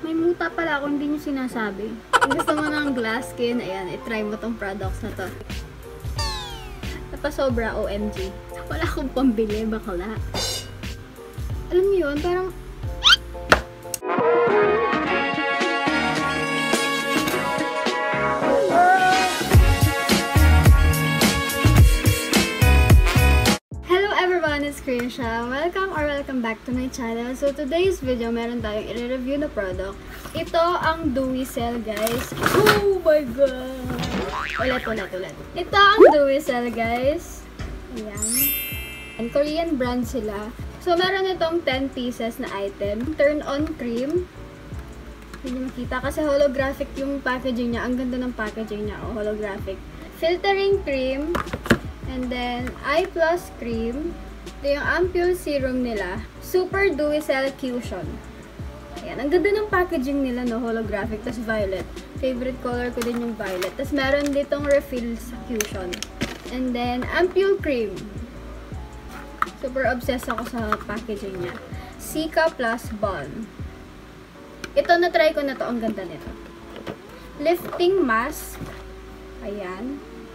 May muta pala ako, hindi nyo sinasabi. Kung gusto mo ng glass skin, ayan, i-try mo tong products na to. Napasobra, OMG. Wala akong pambili, bakla. Alam niyo yun, parang... It's Krisha. Welcome back to my channel. So today's video, meron tayong i-review na product. Ito ang Dewy Cell, guys. Oh my god! Ulit. Ito ang Dewy Cell, guys. Ayan. And Korean brand sila. So meron itong 10 pieces na item. Turn on cream. Hindi nyo makita kasi holographic yung packaging niya. Ang ganda ng packaging niya. Oh, holographic. Filtering cream. And then eye plus cream. Ito yung ampule serum nila. Super Dewy Cell Cushion. Ayan. Ang ganda ng packaging nila, no? Holographic. Tapos violet. Favorite color ko din yung violet. Tapos meron ditong refill sa Cushion. And then, ampule cream. Super obsessed ako sa packaging niya. Cica Plus Balm. Ito, na-try ko na to. Ang ganda nito. Lifting Mask. Ayan.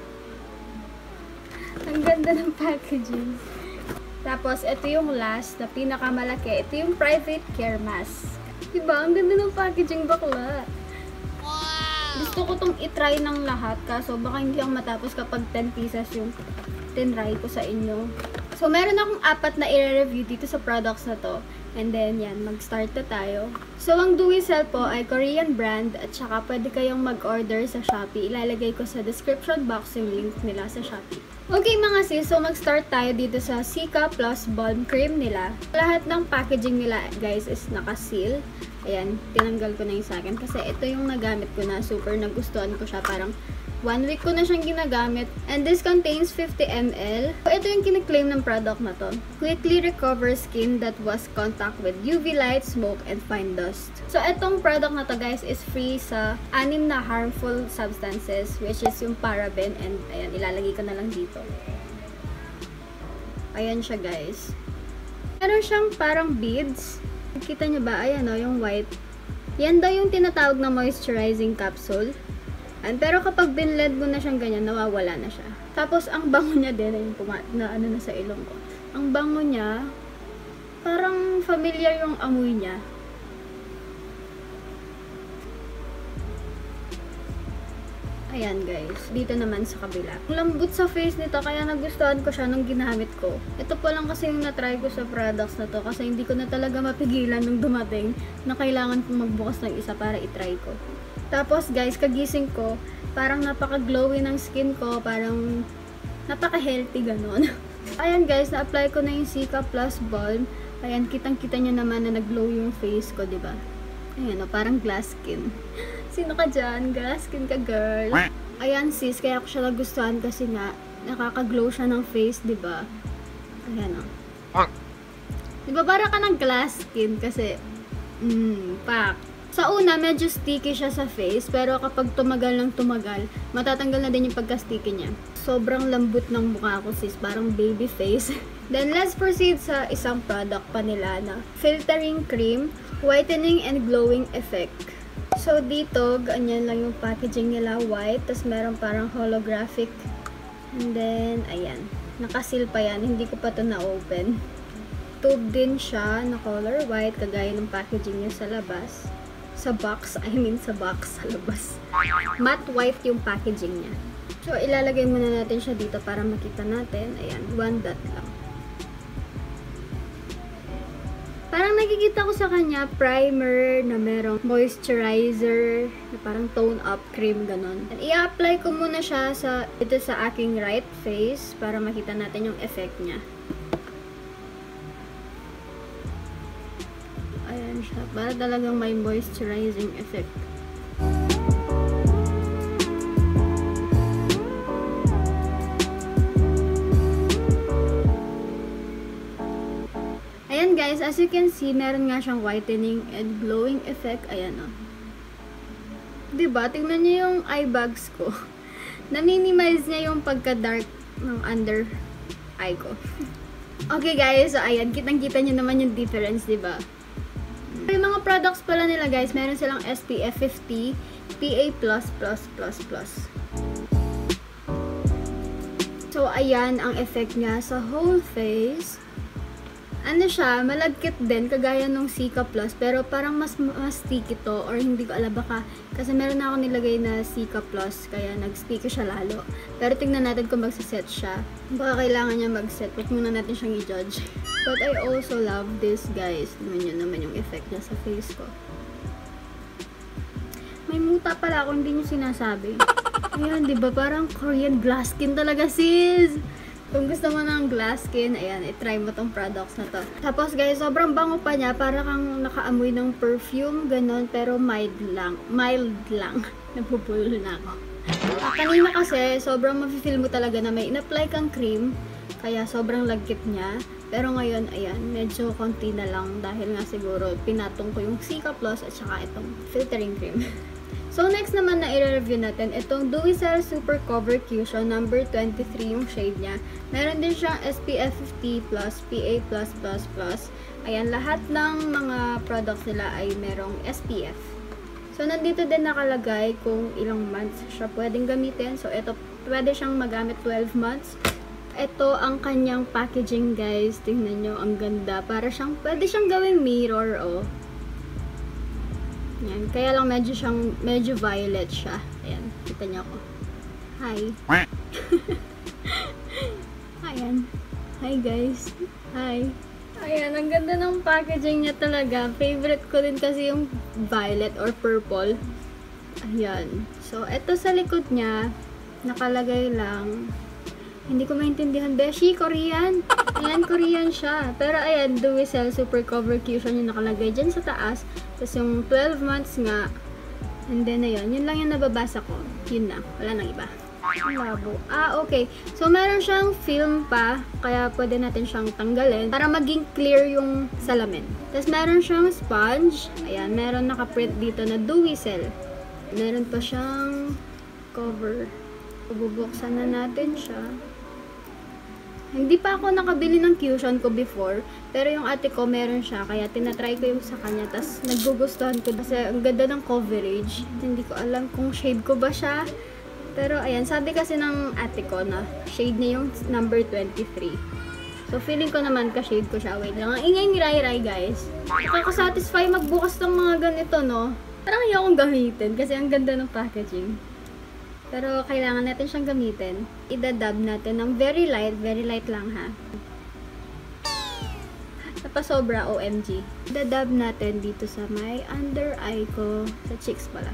Ang ganda ng packaging. Tapos, ito yung last na pinakamalaki. Ito yung Private Care Mask. Diba? Ang ganda ng packaging, bakla. Wow! Gusto ko tong itry ng lahat. Kaso, baka hindi ako matapos kapag 10 pieces yung tinry ko sa inyo. So, meron akong 4 na i-review dito sa products na to. And then, yan. Mag-start na tayo. So, ang Dewy Cell po ay Korean brand. At saka, pwede kayong mag-order sa Shopee. Ilalagay ko sa description box yung link nila sa Shopee. Okay mga sis, so mag-start tayo dito sa Cica Plus Balm Cream nila. Lahat ng packaging nila, guys, is naka-seal. Ayan, tinanggal ko na yung sa akin. Kasi ito yung nagamit ko na super nagustuhan ko siya. Parang 1 week ko na siyang ginagamit. And this contains 50 ml. So, ito yung kiniklaim ng product na to. Quickly recover skin that was contact with UV light, smoke, and fine dust. So, itong product na to, guys, is free sa 6 na harmful substances, which is yung paraben. And, ayan, ilalagay ko na lang dito. Ayan siya, guys. Meron siyang parang beads. Kita niyo ba? Ayan, o, yung white. Yan daw yung tinatawag na moisturizing capsule. Pero kapag binled mo na siyang ganyan, nawawala na siya. Tapos, ang bango niya din, ayun, na ano na sa ilong ko. Ang bango niya, parang familiar yung amoy niya. Ayan, guys. Dito naman sa kabila. Ang lambot sa face nito, kaya nagustuhan ko siya nung ginamit ko. Ito pa lang kasi yung na-try ko sa products na to, kasi hindi ko na talaga mapigilan nung dumating na kailangan kong magbukas ng isa para itry ko. Tapos, guys, kagising ko, parang napaka-glowy ng skin ko, parang napaka-healthy, ganon. Ayan, guys, na-apply ko na yung Cica Plus Balm. Ayan, kitang-kita nyo naman na nag-glow yung face ko, diba? Ayan, o, parang glass skin. Sino ka dyan? Glass skin ka, girl. Ayan, sis, kaya ko siya nagustuhan kasi nga, nakaka-glow siya ng face, diba? Ayan, o. Diba, parang ka ng glass skin kasi, pak. Sa una, medyo sticky siya sa face, pero kapag tumagal ng tumagal, matatanggal na din yung pagka-sticky niya. Sobrang lambot ng mukha ko, sis. Parang baby face. Then, let's proceed sa isang product pa nila na Filtering Cream, Whitening and Glowing Effect. So, dito, ganyan lang yung packaging nila, white. Tapos, meron parang holographic. And then, ayan. Nakasil pa yan. Hindi ko pa ito na-open. Tube din siya na color white, kagaya ng packaging niya sa labas. Sa box sa labas. Matte white yung packaging niya. So, ilalagay muna natin siya dito para makita natin. Ayan, 1 dot lang. Parang nakikita ko sa kanya, primer na merong moisturizer, na parang tone up cream, ganon. And i-apply ko muna siya ito sa aking right face para makita natin yung effect niya. Ayan siya. Para talagang may moisturizing effect. Ayan guys, as you can see, meron nga siyang whitening and glowing effect. Ayan o. Diba? Tingnan niyo yung eye bags ko. Na-minimize niya yung pagka-dark ng under eye ko. Okay guys, so ayan, kitang-kita niyo naman yung difference, diba? Yung mga mga products pala nila guys, meron silang SPF 50, PA++++. So, ayan ang effect niya sa whole face. Ano siya, malagkit din, kagaya nung Cica Plus, pero parang mas sticky to, or hindi ko alam baka, kasi meron na ako nilagay na Cica Plus, kaya nag-sticky siya lalo. Pero tingnan natin kung magsiset siya. Baka kailangan niya mag-set, huwag muna natin siyang i-judge. But I also love this, guys. Tingnan nyo naman yung effect niya sa face ko. May muta pala ako, hindi nyo sinasabi. Ayan, diba? Parang Korean glass skin talaga, sis! Kung gusto mo ng glass skin, ayan, i-try mo tong products na to. Tapos guys, sobrang bango pa niya. Para kang nakaamoy ng perfume, ganun, pero mild lang. Mild lang. Napupulol na ako. Kanina kasi, sobrang mafe-feel mo talaga na may in-apply kang cream. Kaya sobrang lagkit niya. Pero ngayon, ayan, medyo konti na lang. Dahil nga siguro, pinatong ko yung Cica Plus at saka itong filtering cream. So, next naman na i-review natin, itong Dewy Cell Super Cover Cushion number 23 yung shade niya. Meron din siyang SPF 50+, PA+++. Ayan, lahat ng mga products nila ay merong SPF. So, nandito din nakalagay kung ilang months siya pwedeng gamitin. So, ito, pwede siyang magamit 12 months. Ito ang kanyang packaging, guys. Tingnan nyo, ang ganda. Para siyang, pwede siyang gawing mirror, oh. Yan. Kaya lang medyo violet siya. Ayan. Kita niyo ako. Hi. Ayan. Hi guys. Hi. Ayan. Ang ganda ng packaging niya talaga. Favorite ko din kasi yung violet or purple. Ayan. So, ito sa likod niya, nakalagay lang. Hindi ko maintindihan. Beshi, Korean. Ayan, Korean siya. Pero ayan, Dewy Cell Super Cover Cushion yung nakalagay dyan sa taas. Tapos yung 12 months nga. And then, ayun. Yun lang yung nababasa ko. Yun na. Wala nang iba. Labo. Okay. So, meron siyang film pa. Kaya pwede natin siyang tanggalin. Para maging clear yung salamin. Tapos, meron siyang sponge. Ayan. Meron nakaprint dito na Dewy Cell. Meron pa siyang cover. Bubuksan na natin siya. Hindi pa ako nakabili ng cushion ko before, pero yung ate ko meron siya, kaya tinatry ko yung sa kanya, tas nagugustuhan ko kasi ang ganda ng coverage. Hindi ko alam kung shade ko ba siya, pero ayan, sabi kasi ng ate ko na shade niya yung number 23. So feeling ko naman ka-shade ko siya. Wait lang, ang ingay ni Rai guys. Nakakasatisfy magbukas ng mga ganito, no? Parang ayaw kong gamitin kasi ang ganda ng packaging. Pero kailangan natin siyang gamitin. Idadab natin ng very light lang ha. Napasobra, OMG. Idadab natin dito sa may under eye ko. Sa cheeks pala.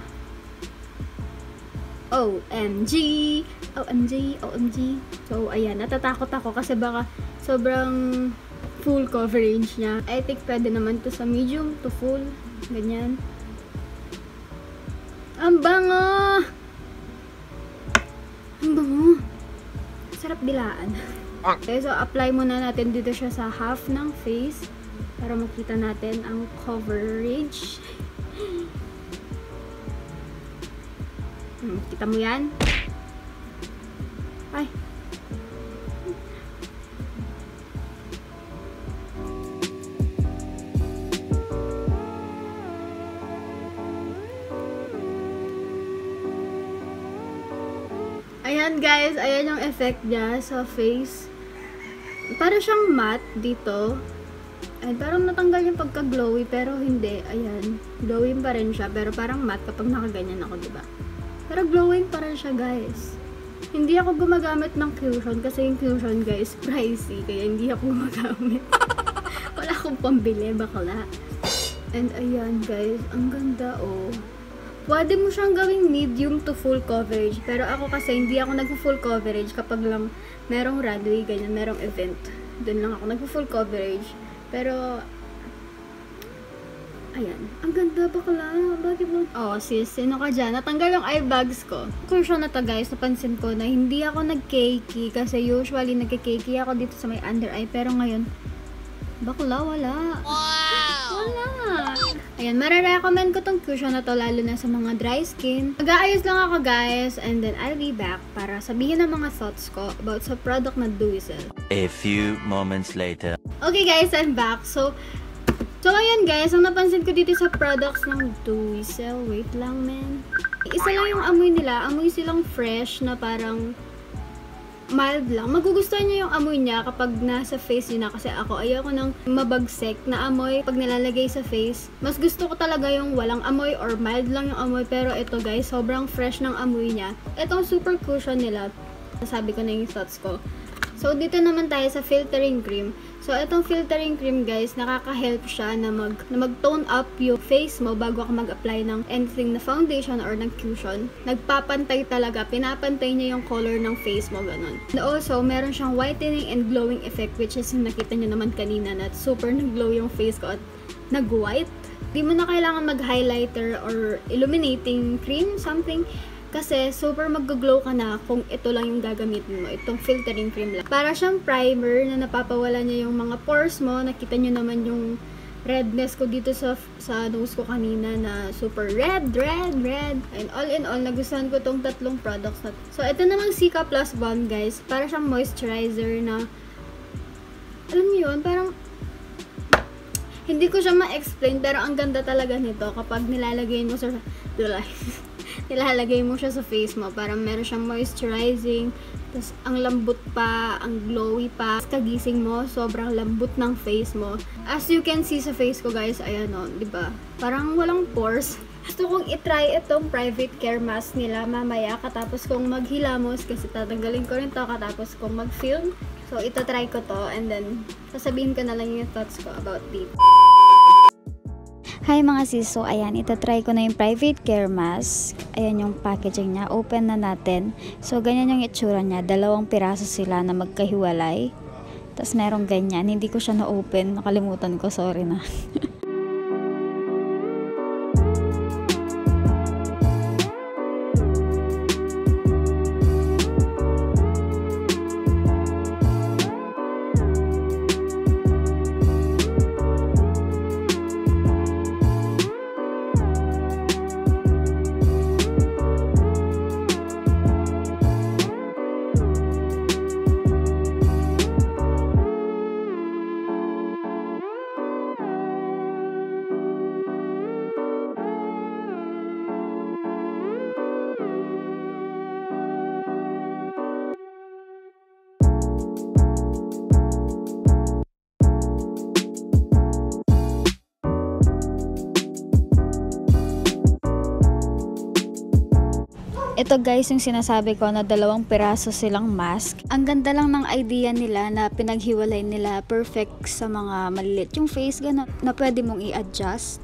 OMG! OMG! OMG! So, ayan. Natatakot ako kasi baka sobrang full coverage niya. I think pwede naman to sa medium to full. Ganyan. Ang bango! Ang bango. Sarap dilaan. Okay, so apply muna natin dito siya sa half ng face para makita natin ang coverage. Kita mo yan? Ay. Ayan guys, ayan yung effect niya sa face. Para siyang matte dito. Ay, parang natanggal yung pagka-glowy, pero hindi. Ayan, glowing pa rin siya, pero parang matte kapag nakaganyan ako, diba? Pero glowing pa rin siya guys. Hindi ako gumagamit ng cushion kasi yung cushion guys, pricey. Kaya hindi ako gumagamit. Wala akong pambili, bakla. And ayan guys, ang ganda oh. Pwede mo siyang gawing medium to full coverage. Pero ako kasi hindi ako nag-full coverage kapag lang merong runway, ganyan, merong event. Doon lang ako nag-full coverage. Pero, ayan. Ang ganda bakla. Bakit mo? Oh, sis, sino ka dyan? Natanggal yung eye bags ko. Cushion na to guys, napansin ko na hindi ako nag-cakey. Kasi usually nag-cakey ako dito sa may under eye. Pero ngayon, bakla, wala. Wow! Wala. Ayan, marirecommend ko tong cushion na to lalo na sa mga dry skin. Mag-aayos lang ako guys and then I'll be back para sabihin ang mga thoughts ko about sa product na Dewy Cell. A few moments later. Okay guys, I'm back. So, So, ayan guys, ang napansin ko dito sa products ng Duisel, wait lang men. Isa lang yung amoy nila, amoy silang fresh na parang mild lang. Magugustuhan niyo yung amoy niya kapag nasa face niyo na kasi ako ayoko ng mabagsik na amoy pag nilalagay sa face. Mas gusto ko talaga yung walang amoy or mild lang yung amoy pero ito guys, sobrang fresh ng amoy niya. Itong super cushion nila, nasabi ko na yung thoughts ko. So, dito naman tayo sa filtering cream. So, itong filtering cream guys, nakaka-help siya na mag-tone up yung face mo bago ka mag-apply ng anything na foundation or ng cushion. Nagpapantay talaga, pinapantay niya yung color ng face mo, ganun. And also, meron siyang whitening and glowing effect which is yung nakita niyo naman kanina na super nag-glow yung face ko at nag-white. Di mo na kailangan mag-highlighter or illuminating cream, something. Kasi super mag-glow ka na kung ito lang yung gagamitin mo, itong filtering cream lang. Para siyang primer na napapawala niya yung mga pores mo. Nakita niyo naman yung redness ko dito sa nose ko kanina na super red. And all in all, nagustuhan ko tong tatlong products na. So, ito namang Cica Plus Bond guys. Para siyang moisturizer na, alam niyo yun, parang hindi ko siya ma-explain pero ang ganda talaga nito kapag nilalagay mo sa nilalagay mo siya sa face mo para meron siyang moisturizing, tapos ang lambot pa, ang glowy pa, kagising mo, sobrang lambot ng face mo. As you can see sa face ko guys, ayan o, diba? Parang walang pores. Gusto kong itry itong private care mask nila mamaya katapos kong maghilamos kasi tatanggalin ko rin to katapos kong mag-film. So, itatry ko to and then sasabihin ko na lang yung thoughts ko about it. Hi mga sis, so ayan, itatry ko na yung private care mask. Ayan yung packaging niya, open na natin. So ganyan yung itsura niya, 2 piraso sila na magkahiwalay. Tapos merong ganyan, hindi ko siya na-open, nakalimutan ko, sorry na. Ito guys yung sinasabi ko na 2 piraso silang mask. Ang ganda lang ng idea nila na pinaghiwalay nila perfect sa mga malilit yung face gano'n na pwede mong i-adjust.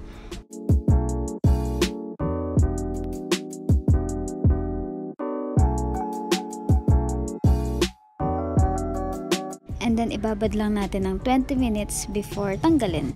And then ibabad lang natin ng 20 minutes before tanggalin.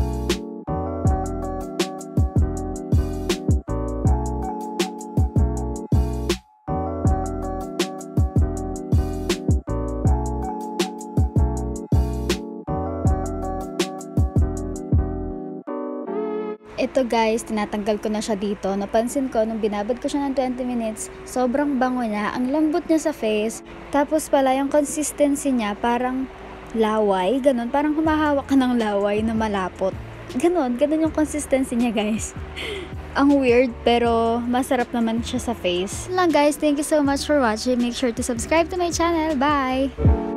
Ito guys, tinatanggal ko na siya dito. Napansin ko nung binabad ko siya ng 20 minutes, sobrang bango niya. Ang lambot niya sa face. Tapos pala yung consistency niya parang laway. Ganon, parang humahawak ka ng laway na malapot. Ganon yung consistency niya guys. Ang weird pero masarap naman siya sa face. Lang guys, thank you so much for watching. Make sure to subscribe to my channel. Bye!